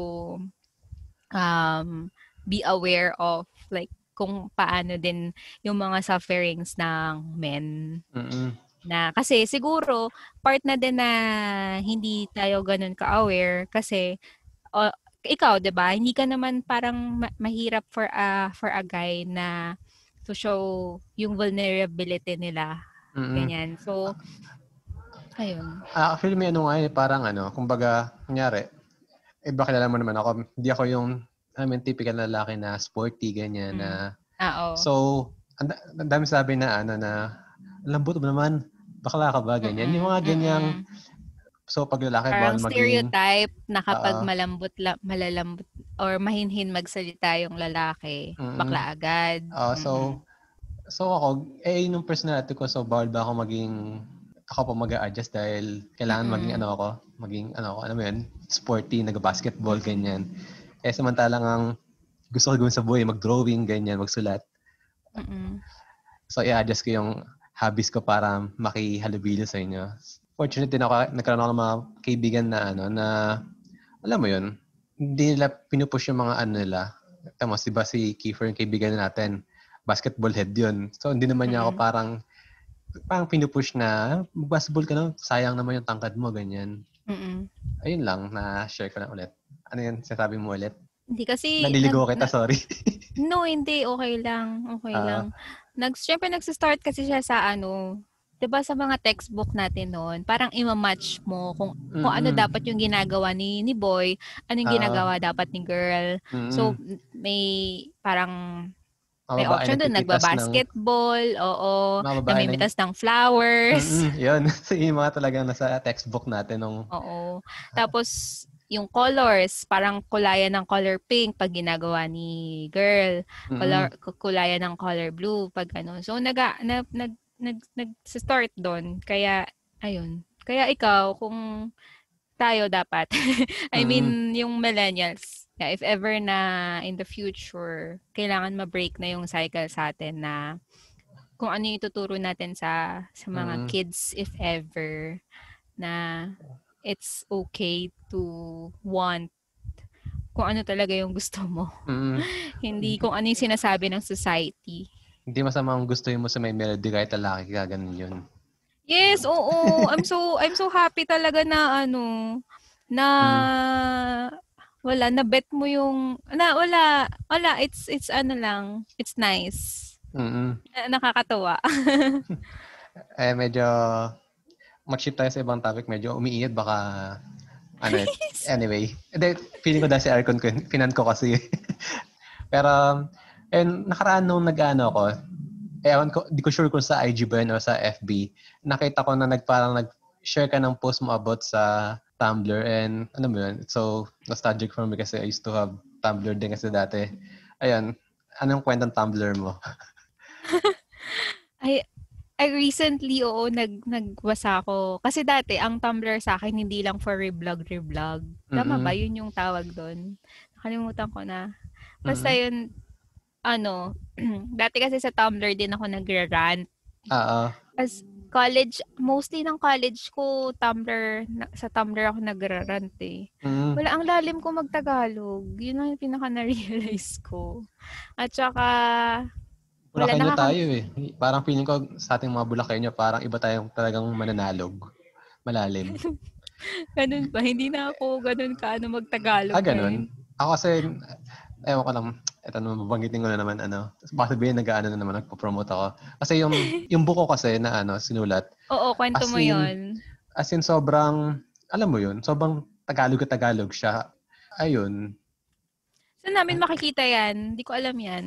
um, be aware of like kung paano din yung mga sufferings ng men. Mm. Na kasi siguro part na din na hindi tayo ganun ka-aware kasi o ikaw 'di ba, hindi ka naman parang ma- mahirap for a for a guy na to show yung vulnerability nila, Mm. ganyan. So, ayun. Ah, actually may ano nga eh, parang ano, kumbaga, kunyari, eh baka kilala mo naman ako, hindi ako yung, I mean, typical na lalaki na sporty, ganyan, Mm. na, Oo. so, ang da- ang dami sabi na, ano, na, lambot mo naman, bakla ka ba, ganyan. Yung Mm. mga ganyang, Mm. so, pag lalaki, Parang bawal maging, stereotype na kapag uh, malambot la, malalambot or mahinhin magsalita yung lalaki, mm, bakla agad. uh, Mm. so, so ako, eh, yung personality ko, so, bawal ba ako maging, ako pa mag-a-adjust dahil kailangan maging, Mm. ano ako, maging, ano ako, ano mo yun, sporty, nag-basketball, ganyan. Eh, samantalang ang gusto ko gawin sa buhay, mag-drawing, ganyan, magsulat. Mm. So, i-adjust ko yung hobbies ko para makihalubilo sa inyo. Fortunate din ako, nagkaroon ako ng mga kaibigan na, ano, na, alam mo yun, hindi nila pinupush yung mga ano nila. Tama, si ba si Kiefer, yung kaibigan natin, basketball head yun. So, hindi naman niya ako Mm. parang, parang pinupush na, mag-basketball ka na, sayang naman yung tangkad mo, ganyan. Mm. Ayun lang, na-share ko lang ulit. Ano yun, sinasabi mo ulit? Hindi kasi nag, Naniligo kita, na, sorry. no, hindi, okay lang, okay Ah, lang. Nag, syempre nagsa-start kasi siya sa ano, 'di ba sa mga textbook natin noon, parang ima-match mo kung kung ano mm-mm. dapat yung ginagawa ni ni boy, ano yung Ah, ginagawa dapat ni girl. So mm-mm. may parang Mga may babae option doon, nagpipitas ng, nagba-basketball, oo, mga babae nag, namimitas ng flowers. mm, yun. So, yung mga talagang nasa textbook natin nung, Oo. Tapos, yung colors, parang kulayan ng color pink pag ginagawa ni girl, color mm, kulayan ng color blue pag ano. So naga nag nag nag nag-start doon. Kaya ayun. Kaya ikaw kung tayo dapat I mm, mean yung millennials, yeah, if ever na in the future kailangan ma-break na yung cycle sa atin na kung ano yung ituturo natin sa sa mga mm, kids if ever na it's okay to want kung ano talaga yung gusto mo. mm. Hindi kung ano yung sinasabi ng society. Hindi masamang gustuhin mo sa may melody kahit lalaki ka, ganun yun. Yes, oo. I'm so I'm so happy talaga na ano na Mm, wala na bet mo yung na wala wala it's it's ano lang it's nice mm. na, nakakatuwa. Eh, medyo, mag-shift tayo sa ibang topic, medyo umiinit, baka, ano, anyway. Hindi, feeling ko dahil si aircon ko, yun, pinan ko kasi. Pero, and nakaraan nung nag-ano ako, ewan ko, di ko sure kung sa I G ba yun o sa F B, nakita ko na nag, parang nag-share ka ng post mo about sa Tumblr and ano mo yun, it's so nostalgic for me kasi I used to have Tumblr din kasi dati. Ayun, anong kwentang Tumblr mo? I I recently oo nag nagbasa ako kasi dati ang Tumblr sa akin hindi lang for reblog reblog. Tama ba Mm-mm. yun yung tawag doon? Nakalimutan ko na. Basta Mm-mm. yun ano, dati kasi sa Tumblr din ako nagra-rant. Oo. As college, mostly ng college ko, Tumblr, na, sa Tumblr ako nagra-rant eh. Mm. Wala, ang lalim ko magtagalog. Yun ang pinaka na-realize ko. At saka, wala, Bulakenyo nakaka... tayo eh. Parang feeling ko sa ating mga Bulakenyo, parang iba tayong talagang mananalog. Malalim. Ganun ba? Hindi na ako ganun kaano magtagalog Ah, ganun. ngayon. Ako kasi, ewan ko lang, eto naman, babanggitin ko na naman, ano, baka sabihin nag-ano na naman, nagpo-promote ako. Kasi yung, yung buko kasi na ano, sinulat, Oo, kwento as mo in, yon. as in sobrang, alam mo yun, sobrang Tagalog at Tagalog siya. Ayun. Saan namin makikita yan? Hindi ko alam yan.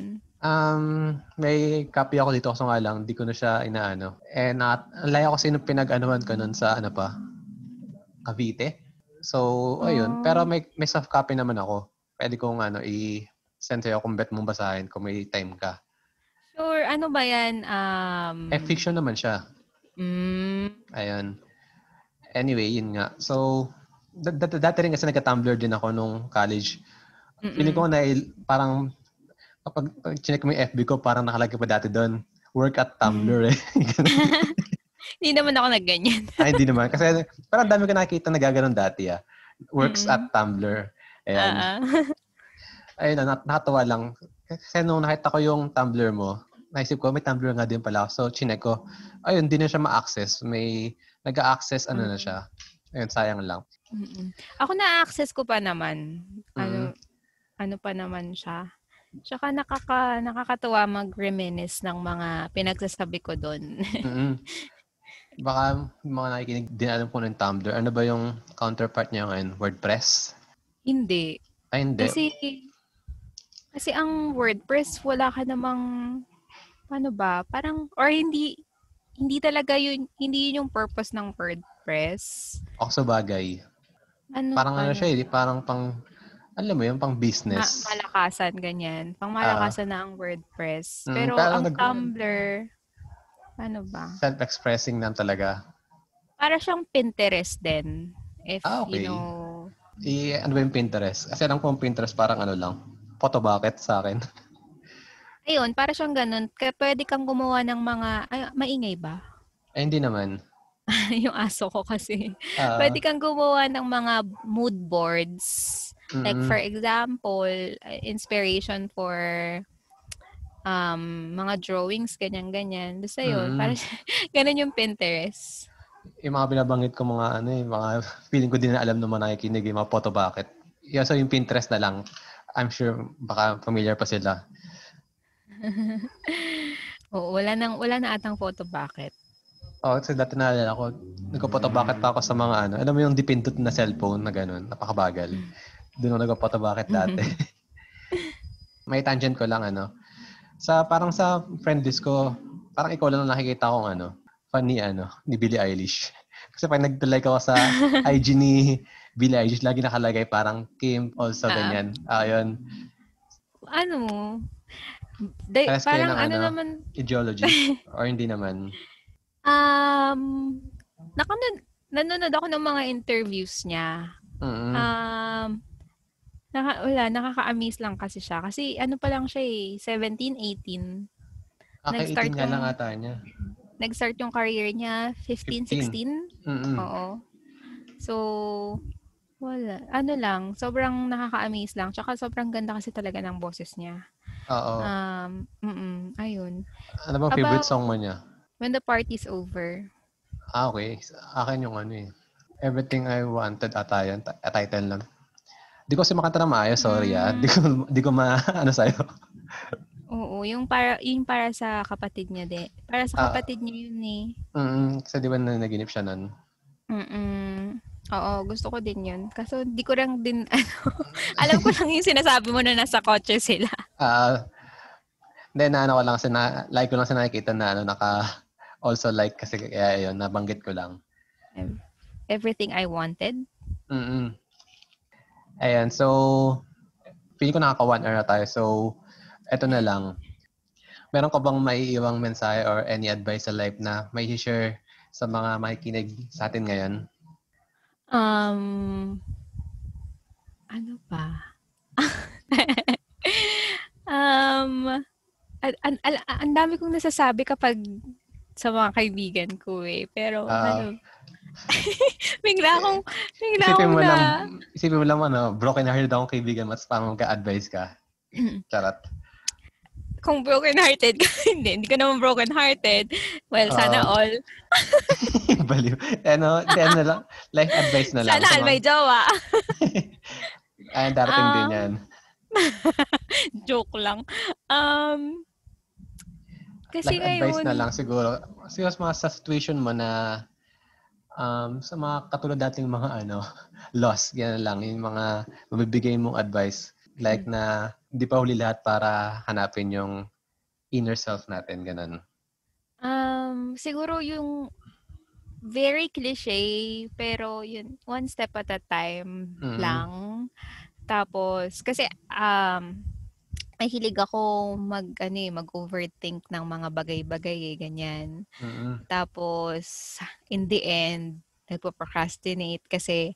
Um, may copy ako dito kasi nga lang, di ko na siya inaano. Eh, na, laya ko kasi nung pinag-anuhan ko nun sa ano pa, Cavite. So, ayun. Pero Oh, may, may soft copy naman ako. Pwede kong ano, i-send sa'yo kung bet mong basahin kung may time ka. sure. Ano ba yan? Eh, Um, fiction naman siya. mm, Ayun. Anyway, yun nga. So, d- d- dati rin kasi nagka-Tumblr din ako nung college. Feeling mm-mm. ko na parang kapag pag chinek mo yung F B ko, parang nakalagay pa dati doon. Work at Tumblr eh. Hindi naman ako nagganyan. Ay, hindi naman. Kasi parang dami ko nakikita na gaganon dati ah. Works at Mm. Tumblr. Ayan. Oo. Ayun na, nakatawa lang. Kasi nung nakita ko yung Tumblr mo, naisip ko, may Tumblr nga din pala. So, chinek ko. Ayun, hindi na siya ma-access. May nag-a-access, ano na Mm. siya. Ayun, sayang lang. Mm. Ako na-access ko pa naman. Mm-mm. Ano ano pa naman siya. Tsaka nakaka nakakatuwa mag-reminisce ng mga pinagsasabi ko doon. Mm-mm. Baka mga nakikinig din alam ko ng Tumblr. Ano ba yung counterpart niya ngayon? WordPress? Hindi. Ay, hindi. Kasi kasi ang WordPress wala ka namang paano ba? Parang or hindi hindi talaga yun hindi yun yung purpose ng WordPress. Ako sa bagay. Ano Parang ano ano siya, eh, parang pang, alam mo yun, pang ma- business. malakasan ganyan. Ah, Pangmalakasan na ang WordPress. mm, Pero pero ang nag, Tumblr ano ba? self-expressing lang talaga. Para siyang Pinterest din. If Ah, you okay. know. I, ano ba yung Pinterest? Kasi alam ko yung Pinterest parang ano lang, photo bucket sa akin. Ayun, para siyang ganun. Kaya pwede kang gumawa ng mga, ay, maingay ba? Ay, hindi naman. Yung aso ko kasi. Pwede Ah, kang gumawa ng mga mood boards. Like for mm, example, uh, inspiration for um, mga drawings, ganyan-ganyan. Basta yun, para mm. ganun yung Pinterest. Yung mga binabanggit ko mga ano eh, mga feeling ko din na alam ng mga nakikinig, yung mga photo bucket. Yeah, so yung Pinterest na lang. I'm sure baka familiar pa sila. Oo, wala nang wala na atang photo bucket. Oh, kasi dati naalala ko, nagpo-photo bucket pa ako sa mga ano, alam mo yung dipindot na cellphone na gano'n, napakabagal. Doon ako nagpo-photo bucket dati. May tangent ko lang ano. Sa parang sa friend list ko, parang ikaw lang nakikita kong ano, fan ni ano, ni Billie Eilish. Kasi pag nag-like ako sa I G ni Billie Eilish, lagi nakalagay parang Kim also Ah, ganyan. Ayun. ano, day, Pares kayo parang ng ano ano, naman, ideology or hindi naman. um, nakanood, nanonood ako ng mga interviews niya. Mm. Um, naka, wala, nakaka-amaze lang kasi siya. Kasi ano pa lang siya eh, seventeen, eighteen. Okay, Nag-start eighteen nga lang yung, ata niya. nag-start yung career niya, fifteen, fifteen. sixteen. Mm. Oo. So, wala. Ano lang, sobrang nakaka-amaze lang. Tsaka sobrang ganda kasi talaga ng boses niya. Oo. Um, mm ayun. Ano bang favorite About song mo niya? When the Party's Over. Ah, okay. Akin yung ano eh. Everything I Wanted ata yan. Ta- title lang. Di ko kasi makanta na maayos, sorry ah. Di Mm, ko, di ko ma, ano sa'yo. oo, yung para yung para sa kapatid niya din. Para sa Ah, kapatid niya yun eh. mm, kasi di ba na naginip siya nun? Mm. Oo, gusto ko din yun. Kaso di ko lang din ano, alam ko lang yung sinasabi mo na nasa kotse sila. Ah, then na ano ko lang, kasi na, like ko lang sa nakikita na ano, naka, also like kasi kaya yun, nabanggit ko lang. Everything I Wanted. Mm. Ayan, so, feeling ko nakaka one hour na tayo. So, eto na lang. Meron ka bang maiiwang mensahe or any advice sa life na may share sa mga makikinig sa atin ngayon? Um, ano ba? um, an, an, an, ang dami kong nasasabi kapag sa mga kaibigan ko eh. Pero Ah, ano, bigla akong, bigla isipin akong mo na, lang, isipin mo lang ano, broken hearted akong kaibigan mo at parang magka-advise ka. Charot. kung broken hearted ka, hindi, hindi ko naman broken hearted. Well, sana Ah, all. baliw. Ano, di ano na lang, life advice na lang Sana sa all mga, may jowa. ay, darating din yan. Um, joke lang. Um, kasi Life advice na ngayon, lang siguro. Siguro sa mga sa situation mo na um, sa mga katulad dating mga ano, loss, yan lang, yung mga mabibigay mong advice. Like na hindi pa huli lahat para hanapin yung inner self natin, ganun? Um, siguro yung very cliche, pero yun, one step at a time Mm-hmm. lang. Tapos, kasi, um, mahilig ako mag, ano eh, mag-overthink ng mga bagay-bagay eh, ganyan. Mm-hmm. Tapos, in the end, nagpo-procrastinate kasi,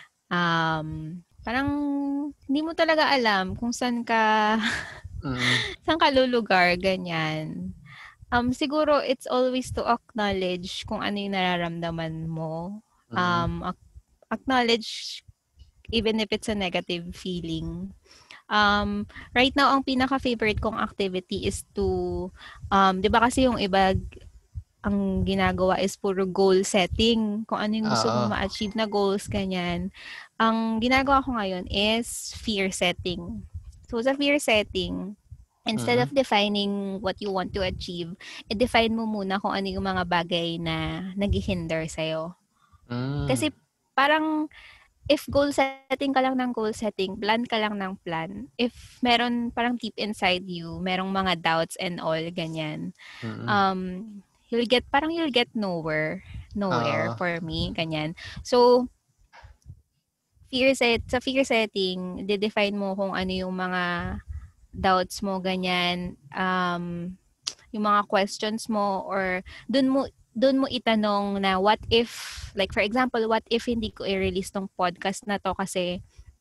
um, parang, hindi mo talaga alam kung saan ka, mm-hmm. saan ka lulugar, ganyan. Um, siguro, it's always to acknowledge kung ano yung nararamdaman mo. Um, ac- acknowledge even if it's a negative feeling. Um, right now, ang pinaka-favorite kong activity is to, um, di ba kasi yung iba, ang ginagawa is puro goal setting. Kung ano yung gusto mong ma-achieve na goals, ganyan. Ang ginagawa ko ngayon is fear setting. So, sa fear setting, instead Mm-hmm. of defining what you want to achieve, i-define mo muna kung ano yung mga bagay na naghihinder sa'yo. Mm-hmm. Kasi parang, if goal setting ka lang ng goal setting, plan ka lang ng plan, if meron parang deep inside you, merong mga doubts and all, ganyan, Mm-hmm. um, you'll get, parang you'll get nowhere, nowhere Uh, for me, ganyan. So, fear set, sa fear setting, de-define mo kung ano yung mga doubts mo, ganyan, um, yung mga questions mo, or dun mo, dun mo itanong na what if, like for example, what if hindi ko i-release tong podcast na to kasi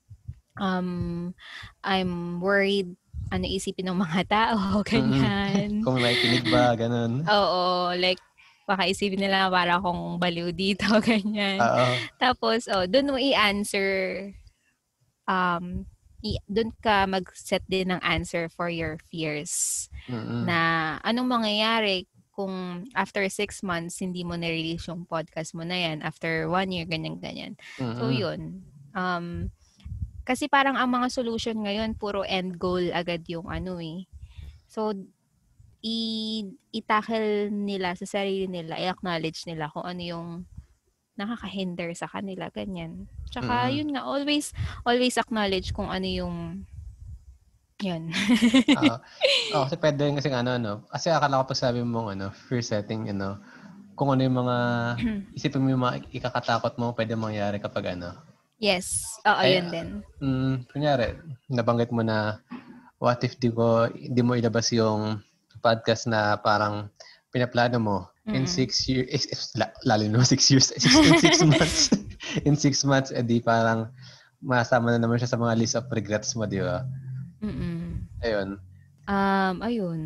um, I'm worried ano isipin ng mga tao, ganyan. Kung may kinig ba, ganun. Oo, like baka isipin nila para akong baliw dito, ganyan. Uh, Tapos, oh, dun mo i-answer um, doon ka mag-set din ng answer for your fears. Mm-hmm. Na anong mangyayari kung after six months, hindi mo na-release yung podcast mo na yan. After one year, ganyan-ganyan. Mm-hmm. So, yun. Um, kasi parang ang mga solution ngayon, puro end goal agad yung ano eh. So, i- i-tackle nila sa sarili nila, i-acknowledge nila kung ano yung nakakahinder sa kanila, ganyan. Tsaka, Mm-hmm. yun nga, always, always acknowledge kung ano yung, yun. uh, oh, kasi pwede kasi ano, ano, kasi akala ko pag sabi mong, ano, fear setting, you know, kung ano yung mga, isipin mo yung mga ikakatakot mo, pwede mangyari kapag ano. Yes, oo, Ay, yun din. Mm, kunyari, nabanggit mo na, what if di ko, di mo ilabas yung podcast na parang pinaplano mo in mm-hmm. six years, eh, lalo naman six years, in six months, in six months, edi eh, parang masama na naman siya sa mga list of regrets mo, di ba? Mm-mm. Ayun. Um, ayun.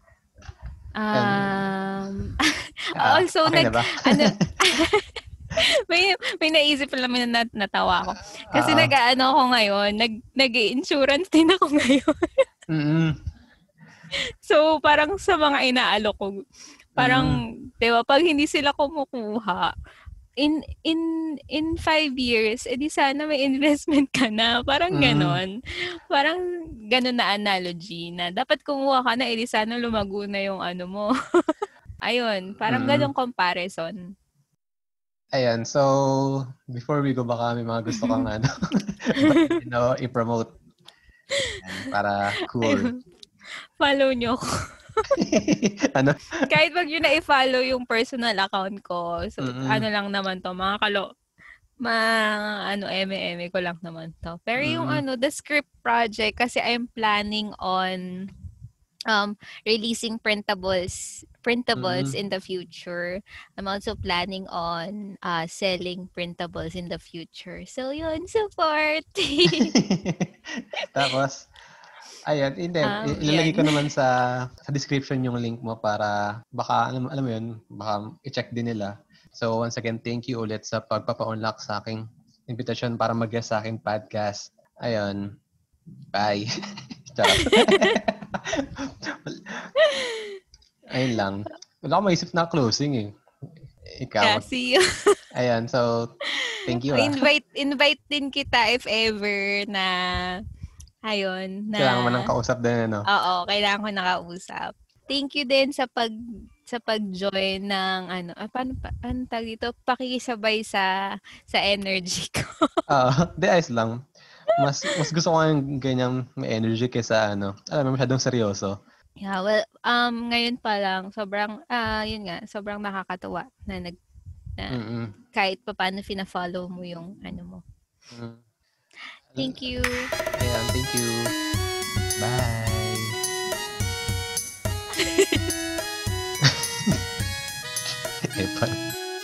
Um, ah, also, okay nag, na ba? ano, may, may naisip lang naman na natawa ako. Kasi uh, nag-ano ako ngayon, nag, nag-insurance din ako ngayon. mm-hmm. So, parang sa mga inaalok ko, parang, mm. di ba, pag hindi sila kumukuha, in, in, in five years, edi sana may investment ka na. Parang mm. ganon. Parang ganon na analogy na dapat kumuha ka na, edi sana lumago na yung ano mo. Ayun, parang mm. ganong comparison. Ayan, so, before we go, baka may mga gusto kang ano, you know, i-promote. Ayan, para cool. Ayun. Follow nyo ko. ano? Kahit wag nyo na i-follow yung personal account ko. So, mm-hmm. ano lang naman to, mga kalo, mga ano, eme-eme ko lang naman to. Pero mm-hmm. yung ano, the script project, kasi I'm planning on um releasing printables printables mm-hmm. in the future. I'm also planning on uh selling printables in the future. So, yun, support! Tapos, ayan, hindi. Um, ilalagay ko naman sa sa description yung link mo para baka, alam, alam mo yun, baka i-check din nila. So, once again, thank you ulit sa pagpapa-unlock sa aking invitation para mag-guest sa aking podcast. Ayun. Bye. Ayun lang. Wala akong maisip na closing eh. Ikaw. Yeah, see you. Ayan, so, thank you. Ah. Invite, invite din kita if ever na ayun. Na, kailangan mo nang kausap din, ano? Oo, kailangan ko nakausap. Thank you din sa pag sa pag-join ng ano, ah, paano pa, ano tawag dito? Pakikisabay sa sa energy ko. Oo, uh, di ayos lang. Mas mas gusto ko yung ganyang may energy kaysa ano, alam mo, masyadong seryoso. Yeah, well, um, ngayon pa lang sobrang, ah, yun nga, sobrang nakakatuwa na nag na Mm. kahit papaano fina-follow mo yung ano mo. Mm. Thank you. Ayan, thank you. Bye. Eh, pa-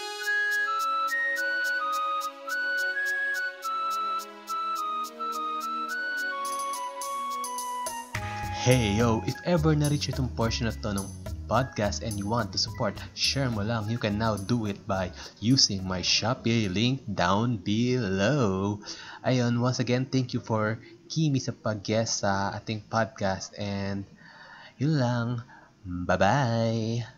Hey yo, if ever na-reach itong portion na to ng podcast and you want to support, share mo lang. You can now do it by using my Shopee link down below. Ayun, once again, thank you for Kimi sa pag-guest sa ating podcast and yun lang. Bye-bye!